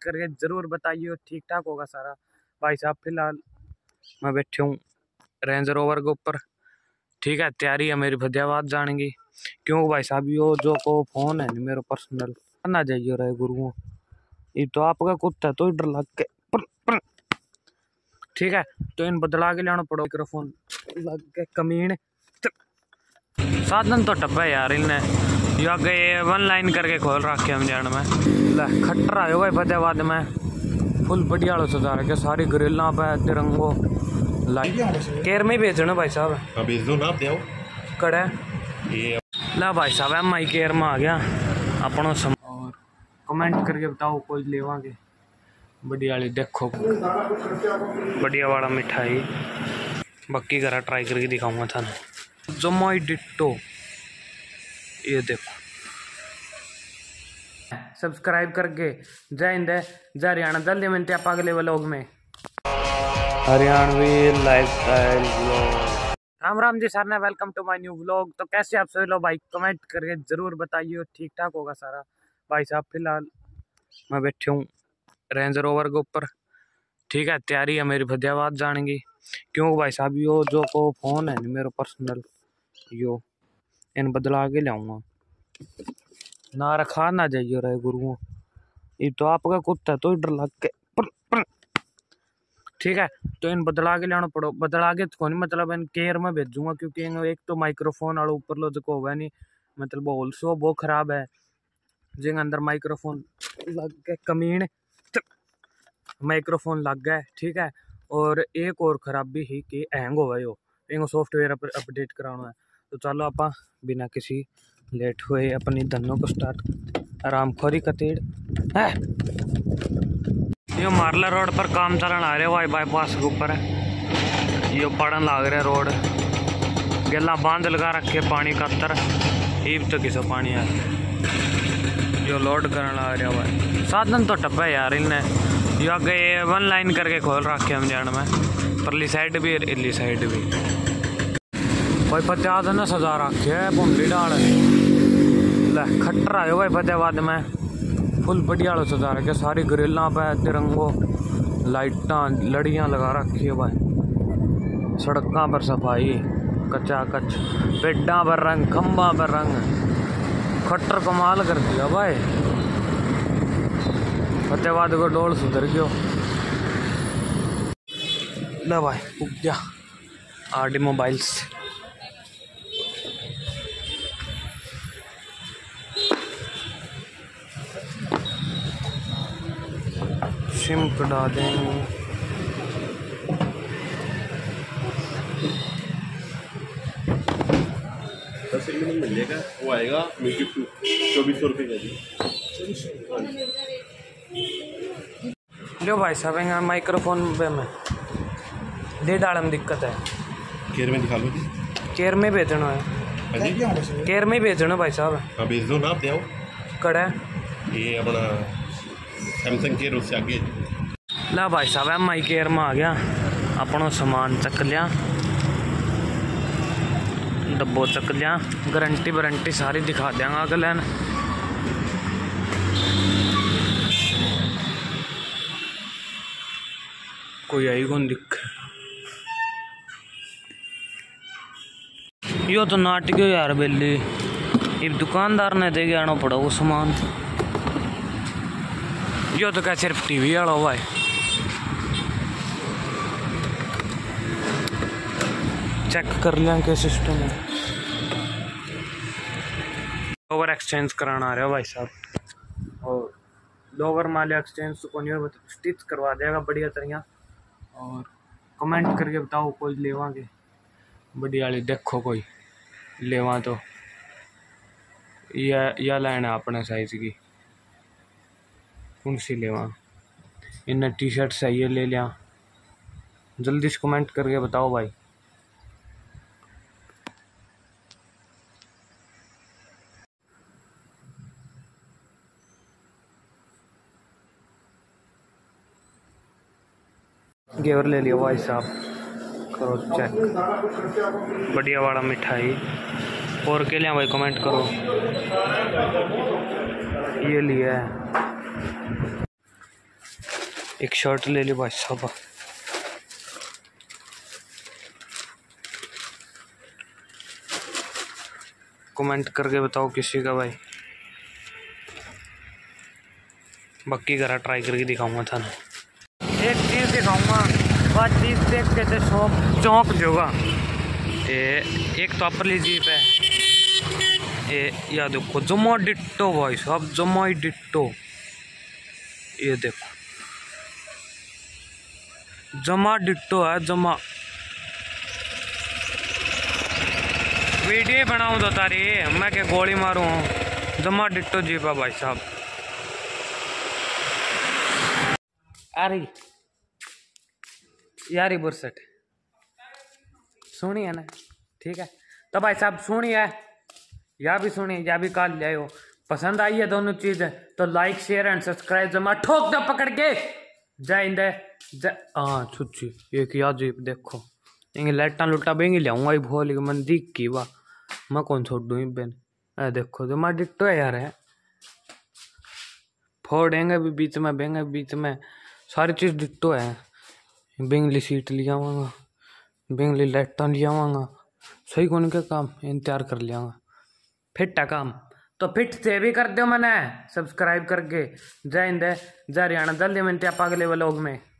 करके ज़रूर बताइए। ठीक ठाक होगा सारा। भाई साहब फिलहाल मैं बैठे हूँ रेंज रोवर के ऊपर। ठीक है, तैयारी है मेरी फतेहाबाद जाने की। क्यों भाई साहब, यो जो को फोन है मेरा पर्सनल ना जाइए रहे गुरुओं, ये तो आपका कुत्ता तो डर लग के ठीक है, तो इन बदला के लाना पड़ो माइक्रोफोन लग के कमीन साधन तो टप्पा यार इनने यो आगे वन लाइन करके खोल रखे हम जान में खट्टर आयो भाई फतेहाबाद में फुल बढ़िया वाला सजा रखे सारी ग्रिल्ला पे तिरंगो केयर में बेचना भाई साहब बेच दो ना आप कड़े ला भाई साहब एम आई केयर में आ गया अपनों सम और कमेंट करके बताओ कोई लेवांगे बढ़िया वाली देखो बढ़िया वाला मिठाई बाकी घर ट्राई करके दिखाऊंगा था जोमाई डिट्टो ये देखो सब्सक्राइब करके जय हिंद जय हरियाणा। जल्दी मिलते हैं आप अगले व्लॉग में Haryanvi lifestyle vlog. Ram Ram ji sir ने welcome to my new vlog. तो कैसे आप सभी लोग भाई कमेंट करके ज़रूर बताइए। ठीक ठाक होगा सारा। भाई साहब फिलहाल मैं बैठे हूँ रेंज रोवर के ऊपर। ठीक है, तैयारी है मेरी फतेहाबाद जाने की। क्यों भाई साहब, यो जो को फोन है मेरा पर्सनल यो इन बदला के लाऊंगा ना रखा ना जाइए रहे गुरुओं, ये तो आपका कुत्ता तो डर लग के ठीक है, तो इन बदला के लाना पड़ो। बदला के तो नहीं मतलब इन केयर में भेजूंगा क्योंकि एक तो माइक्रोफोन वाला ऊपर लो जो होगा नहीं मतलब होल्सो बहुत खराब है जिन अंदर माइक्रोफोन लग के कमीन माइक्रोफोन लग गया। ठीक है, और एक और खराबी ही कि हैंग हो गए हो इनको सॉफ्टवेयर अपडेट कराना है। तो चलो आप बिना किसी लेट हुए अपनी धनों को स्टार्ट आराम खोरी कतेड़ है। यो मारला रोड पर काम चलन आ रहे भाई बाईपास के ऊपर यो पड़न लाग रहा रोड गेला बांध लगा रखे पानी का तर ईब तो किसो पानी है जो लोड करने लग रहा भाई साधन तो टप्पा है यार इनने यो आगे वन लाइन करके खोल रखे हम जान में परली साइड भी इली साइड भी भाई फतेहाबाद ने सजा रखे है भूमि डाल खट्टर आयो भाई फतेहाबाद में फुल बढ़िया वाला सजा रखे सारी ग्रिल्ला पे तिरंगो लाइटा लड़ियाँ लगा रखी है भाई सड़कों पर सफाई कच्चा कच पेड्डा पर रंग खम्बा पर रंग खट्टर कमाल कर दिया भाई फतेहाबाद को डोल सुधर गयो ले भाई उग गया आरडी मोबाइल्स सिम कटा देंगे मिलेगा वो आएगा 2400 रुपये का जी। जो भाई साहब यहाँ माइक्रोफोन पे में दे डाल में दिक्कत है केयर में दिखा लो जी केयर में बेचना है केयर में बेचना भाई साहब हाँ बेच दो ना आप आओ कड़ा ये अपना सैमसंग केयर उससे आगे ला भाई साहब एम आई केयर में आ गया अपनों सामान चक लिया डब्बो चक लिया गारंटी वारंटी सारी दिखा देंगे अगले ने कोई आई कौन दिख यो तो नाटक यार बेली ये दुकानदार ने दे आना पड़ा वो सामान यो तो क्या सिर्फ टीवी वाला हुआ है चेक कर लिया के सिस्टम है लोवर एक्सचेंज कराना आ रहा है भाई साहब और लोवर माले एक्सचेंज तो कौन स्टिच करवा देगा बढ़िया तरह और कमेंट करके बताओ कोई लेवांगे बढ़िया वाली देखो कोई लेवा तो या लाइन है अपने साइज की कौन सी लेवा इन्हें टी शर्ट चाहिए ले लिया जल्दी से कमेंट करके बताओ भाई। गेवर ले लिया भाई साहब करो चेक बढ़िया वाला मिठाई और के लिया भाई कमेंट करो ये लिया है एक शर्ट ले ली भाई साहब। कमेंट करके बताओ किसी का भाई। बाकी घर ट्राई करके दिखाऊंगा था। एक चीज़ दिखाऊंगा, वह चीज़ देख के तो शौक चौंक जोगा। एक तो अपरली जीप है या देखो जमा डिट्टो भाई साहब, जमा ही डिट्टो। ये देखो जमा डिट्टो है, जमा। वीडियो बनाऊं तो तारी मैं क्या गोली मारूं, जमा डिट्टो जीप है भाई साहब। अरे यारी बुरसट सुनी है ना, ठीक है। तो भाई साहब सुनिए, या भी सुनिए या भी काल ले आयो। पसंद आई है दोनों चीजें तो लाइक शेयर एंड सब्सक्राइब जमा ठोक दो पकड़ के। जय हिंद जय। हाँ छुच्छी एक याद जीप देखो, इंगे लाइटा लुटा बेंगे लियाऊंगा भोल मन दिख की वाह, मैं कौन छोड़ दूँ बेन। देखो जो मैं डिट्टो है यार, है फोड़ेंगे भी बीच में, बेंगे बीच में, सारी चीज डिट्टो है। बेंगली सीट लिया आवागा, बेंगली लाइटा लिया आवागा, सही कौन के काम इंतजार कर लिया फिट काम। तो फिट से भी कर दो मैंने सब्सक्राइब करके। जय हिंद जय हरियाणा, जल्दी मिलते हैं अगले व्लॉग में।